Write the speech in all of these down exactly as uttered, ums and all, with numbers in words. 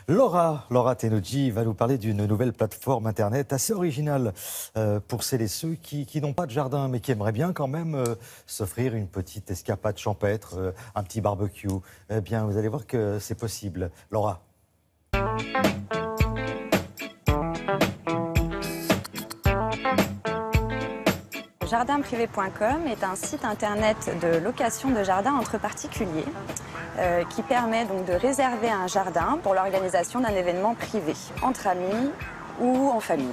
Laura, Laura Tenucci va nous parler d'une nouvelle plateforme internet assez originale euh, pour celles et ceux qui, qui n'ont pas de jardin mais qui aimeraient bien quand même euh, s'offrir une petite escapade champêtre, euh, un petit barbecue. Eh bien, vous allez voir que c'est possible. Laura. jardin privé point com est un site internet de location de jardin entre particuliers euh, qui permet donc de réserver un jardin pour l'organisation d'un événement privé, entre amis ou en famille.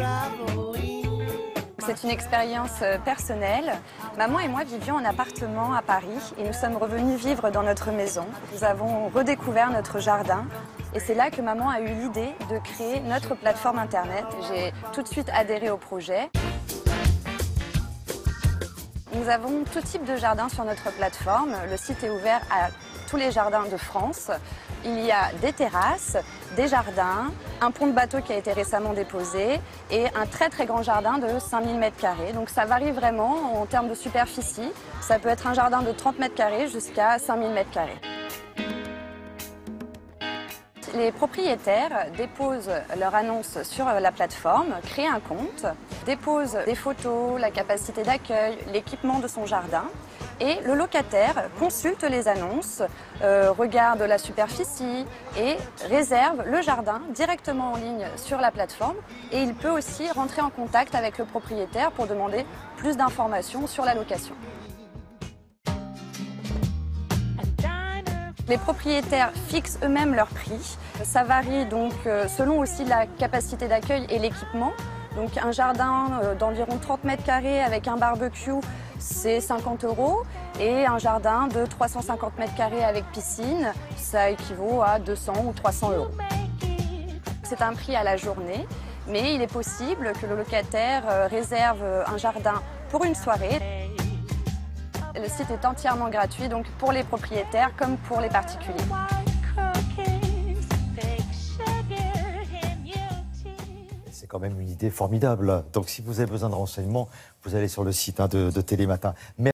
C'est une expérience personnelle. Maman et moi vivions en appartement à Paris et nous sommes revenus vivre dans notre maison. Nous avons redécouvert notre jardin et c'est là que maman a eu l'idée de créer notre plateforme internet. J'ai tout de suite adhéré au projet. Nous avons tout type de jardin sur notre plateforme. Le site est ouvert à tous les jardins de France. Il y a des terrasses, des jardins, un pont de bateau qui a été récemment déposé et un très très grand jardin de cinq mille mètres carrés. Donc ça varie vraiment en termes de superficie. Ça peut être un jardin de trente mètres carrés jusqu'à cinq mille mètres carrés. Les propriétaires déposent leur annonce sur la plateforme, créent un compte, déposent des photos, la capacité d'accueil, l'équipement de son jardin et le locataire consulte les annonces, euh, regarde la superficie et réserve le jardin directement en ligne sur la plateforme et il peut aussi rentrer en contact avec le propriétaire pour demander plus d'informations sur la location. Les propriétaires fixent eux-mêmes leur prix. Ça varie donc selon aussi la capacité d'accueil et l'équipement. Donc un jardin d'environ trente mètres carrés avec un barbecue, c'est cinquante euros. Et un jardin de trois cent cinquante mètres carrés avec piscine, ça équivaut à deux cents ou trois cents euros. C'est un prix à la journée, mais il est possible que le locataire réserve un jardin pour une soirée. Le site est entièrement gratuit, donc pour les propriétaires comme pour les particuliers. C'est quand même une idée formidable. Donc si vous avez besoin de renseignements, vous allez sur le site hein, de, de Télématin.